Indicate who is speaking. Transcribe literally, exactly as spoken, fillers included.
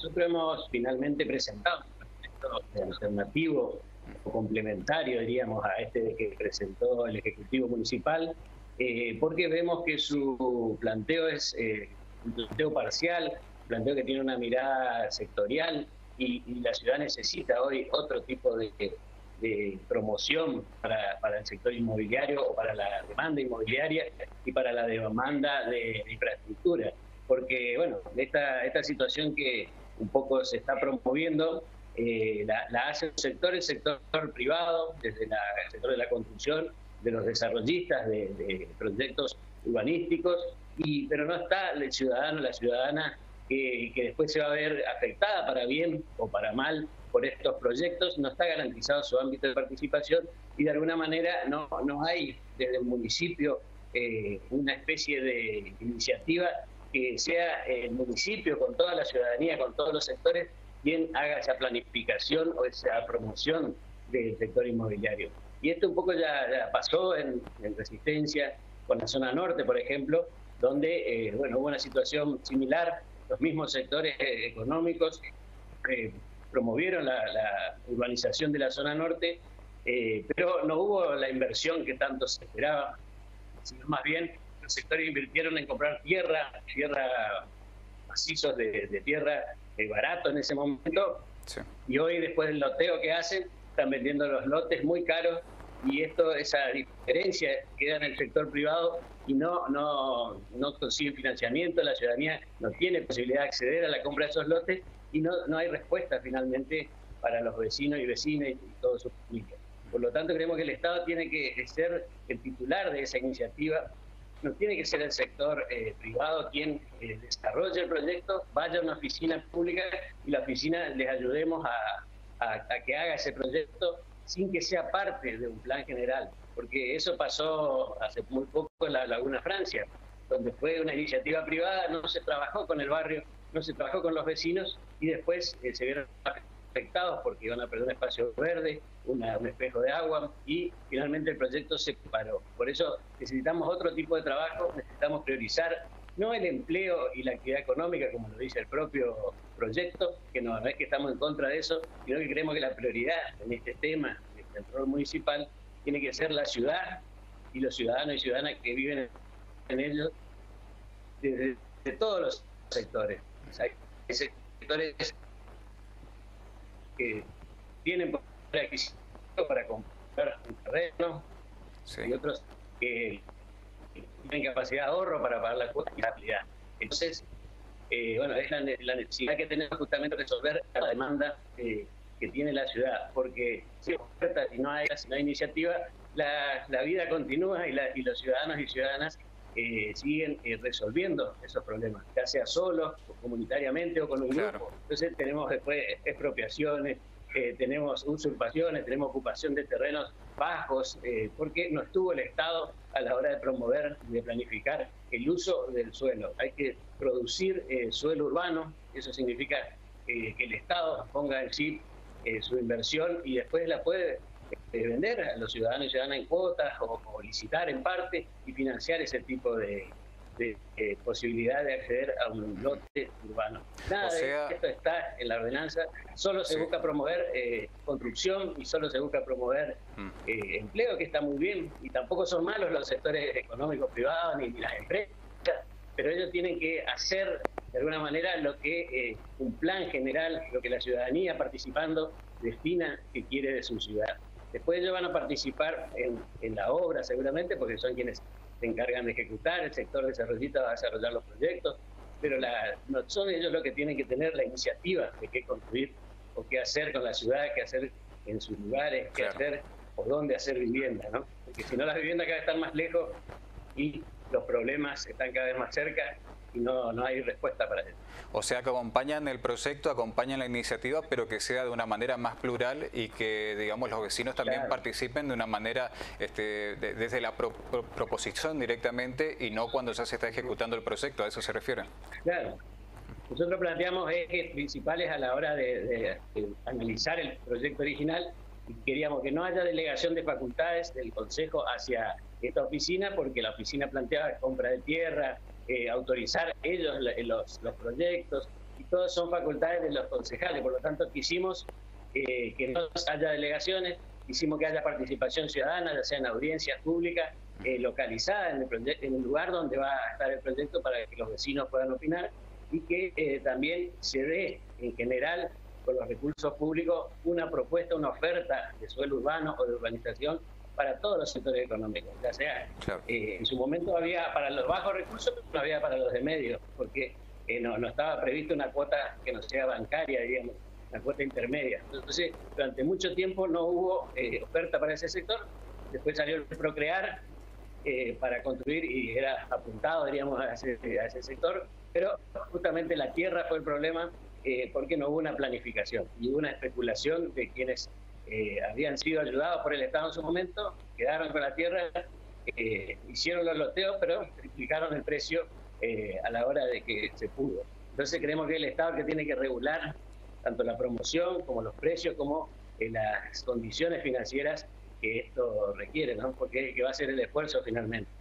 Speaker 1: nosotros hemos finalmente presentado un proyecto alternativo o complementario, diríamos, a este que presentó el Ejecutivo Municipal, eh, porque vemos que su planteo es eh, un planteo parcial, un planteo que tiene una mirada sectorial, y, y la ciudad necesita hoy otro tipo de, de promoción para, para el sector inmobiliario o para la demanda inmobiliaria y para la demanda de, de infraestructura. Porque, bueno, esta, esta situación que un poco se está promoviendo, eh, la, la hace un sector, el sector privado, desde la, el sector de la construcción, de los desarrollistas de, de proyectos urbanísticos, y, pero no está el ciudadano, la ciudadana, que, que después se va a ver afectada para bien o para mal por estos proyectos. No está garantizado su ámbito de participación y de alguna manera no, no hay desde el municipio eh, una especie de iniciativa que sea el municipio con toda la ciudadanía, con todos los sectores, quien haga esa planificación o esa promoción del sector inmobiliario. Y esto un poco ya, ya pasó en, en Resistencia, con la zona norte, por ejemplo, donde eh, bueno, hubo una situación similar. Los mismos sectores eh, económicos eh, promovieron la, la urbanización de la zona norte, eh, pero no hubo la inversión que tanto se esperaba, sino más bien los sectores invirtieron en comprar tierra, tierra, macizos de, de tierra eh, barato en ese momento, sí. Y hoy, después del loteo que hacen, están vendiendo los lotes muy caros, y esto, esa diferencia queda en el sector privado y no, no, no consigue financiamiento. La ciudadanía no tiene posibilidad de acceder a la compra de esos lotes y no, no hay respuesta finalmente para los vecinos y vecinas y todos sus familias. Por lo tanto, creemos que el Estado tiene que ser el titular de esa iniciativa. No tiene que ser el sector eh, privado quien eh, desarrolle el proyecto, vaya a una oficina pública y la oficina les ayudemos a, a, a que haga ese proyecto sin que sea parte de un plan general, porque eso pasó hace muy poco en la Laguna Francia, donde fue una iniciativa privada, no se trabajó con el barrio, no se trabajó con los vecinos, y después eh, se vieron afectados porque iban a perder un espacio verde, una, un espejo de agua, y finalmente el proyecto se paró. Por eso necesitamos otro tipo de trabajo, necesitamos priorizar no el empleo y la actividad económica, como lo dice el propio proyecto, que no, no es que estamos en contra de eso, sino que creemos que la prioridad en este tema, en el control municipal, tiene que ser la ciudad y los ciudadanos y ciudadanas que viven en ellos, desde de todos los sectores. O sea, hay sectores que tienen poder adquisitivo para comprar un terreno, sí, y otros que tienen capacidad de ahorro para pagar la cuota y la habilidad. Entonces, eh, bueno, es la, la necesidad que tenemos justamente de resolver la demanda eh, que tiene la ciudad, porque si hay oferta y no hay, si no hay iniciativa, la, la vida continúa y, la, y los ciudadanos y ciudadanas eh, siguen eh, resolviendo esos problemas, ya sea solos, o comunitariamente o con un grupo. Claro. Entonces tenemos después expropiaciones, eh, tenemos usurpaciones, tenemos ocupación de terrenos bajos, eh, porque no estuvo el Estado a la hora de promover y de planificar el uso del suelo. Hay que producir eh, suelo urbano, eso significa eh, que el Estado ponga en sí eh, su inversión y después la puede eh, vender a los ciudadanos y ciudadanas en cuotas o, o licitar en parte y financiar ese tipo de, de eh, posibilidad de acceder a un lote urbano. Nada o sea, de esto está en la ordenanza, solo se sí. busca promover eh, construcción y solo se busca promover eh, empleo, que está muy bien, y tampoco son malos los sectores económicos privados ni, ni las empresas, pero ellos tienen que hacer de alguna manera lo que eh, un plan general, lo que la ciudadanía participando defina que quiere de su ciudad. Después ellos van a participar en, en la obra seguramente, porque son quienes se encargan de ejecutar, el sector desarrollista va a desarrollar los proyectos, pero la, no son ellos los que tienen que tener la iniciativa de qué construir o qué hacer con la ciudad, qué hacer en sus lugares, qué claro. hacer o dónde hacer vivienda, ¿no? Porque si no, las viviendas cada vez están más lejos y los problemas están cada vez más cerca y no, no hay respuesta para eso.
Speaker 2: O sea, que acompañan el proyecto, acompañan la iniciativa, pero que sea de una manera más plural y que, digamos, los vecinos también claro. participen de una manera, este, de, desde la pro, pro, proposición directamente y no cuando ya se está ejecutando el proyecto. ¿A eso se refiere?
Speaker 1: Claro. Nosotros planteamos ejes principales a la hora de, de, de analizar el proyecto original y queríamos que no haya delegación de facultades del Consejo hacia esta oficina, porque la oficina planteaba compra de tierra, Eh, autorizar ellos los, los proyectos, y todos son facultades de los concejales. Por lo tanto, quisimos eh, que no haya delegaciones, quisimos que haya participación ciudadana, ya sea en audiencias públicas, eh, localizadas en el, en el lugar donde va a estar el proyecto para que los vecinos puedan opinar, y que eh, también se dé en general con los recursos públicos una propuesta, una oferta de suelo urbano o de urbanización para todos los sectores económicos, ya sea, claro. eh, en su momento había para los bajos recursos, pero no había para los de medio, porque eh, no, no estaba prevista una cuota que no sea bancaria, digamos, una cuota intermedia. Entonces, durante mucho tiempo no hubo eh, oferta para ese sector, después salió el Procrear eh, para construir y era apuntado, diríamos, a ese, a ese sector, pero justamente la tierra fue el problema eh, porque no hubo una planificación y hubo una especulación de quienes Eh, habían sido ayudados por el Estado en su momento, quedaron con la tierra, eh, hicieron los loteos, pero triplicaron el precio eh, a la hora de que se pudo. Entonces creemos que el Estado que tiene que regular tanto la promoción como los precios, como eh, las condiciones financieras que esto requiere, ¿no? Porque es el que va a hacer el esfuerzo finalmente.